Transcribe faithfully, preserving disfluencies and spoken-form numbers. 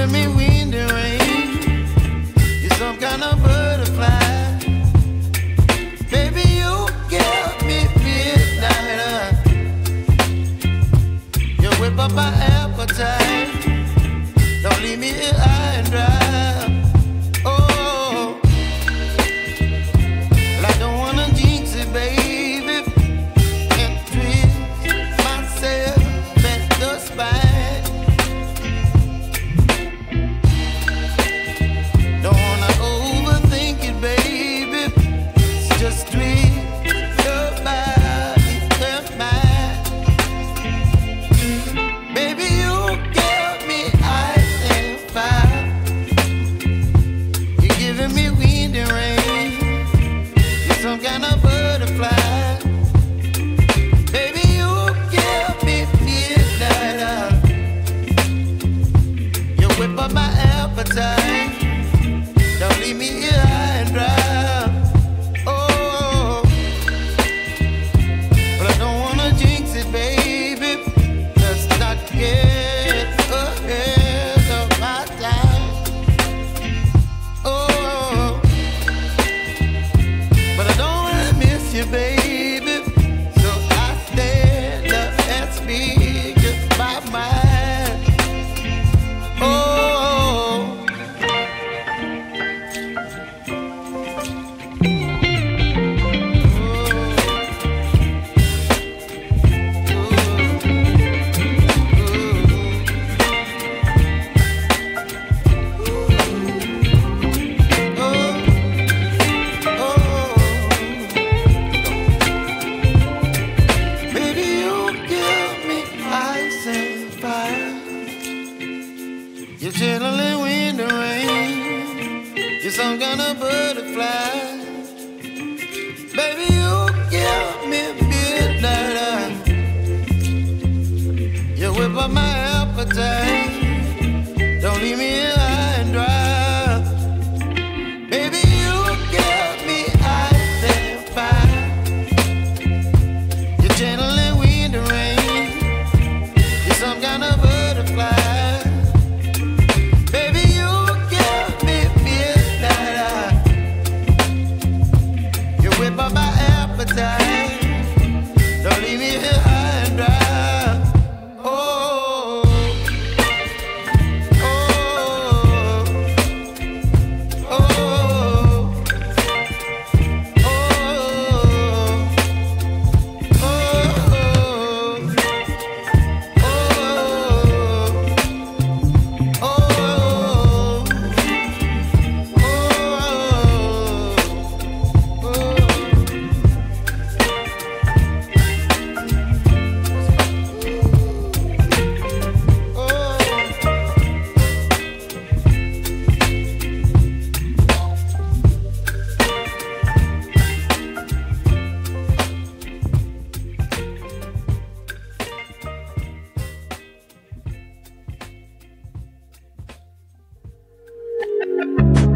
giving me wind and rain. You're some kind of butterfly. Baby, you give me midnight. You whip up my appetite. Don't leave me here high and dry. Oh, well, I don't wanna jinx it, baby, and twist myself at the spine. Don't wanna overthink it, baby. It's just twist your body and mine. Baby, you give me ice and fire. You're giving me wind and rain. You're some kind of butterfly. Baby, you give me midnight. You whip up my appetite. Don't leave me here high and dry. Oh, but I don't wanna jinx it, baby. Let's not get ahead of my time. Oh, but I don't wanna miss you, baby. So I stand up and speak my mind. Oh, baby, you give me ice and fire. You're chilling wind and rain. You're some kind of butterfly. Baby, you give me midnight. You whip up my appetite. Don't leave me here high and dry. Baby, you give me ice and fire. You're channeling wind and rain. You're some kind of butterfly. Baby, you give me midnight. You whip up my appetite. Don't leave me here high and dry. Oh, oh, oh, oh, oh, Thank you.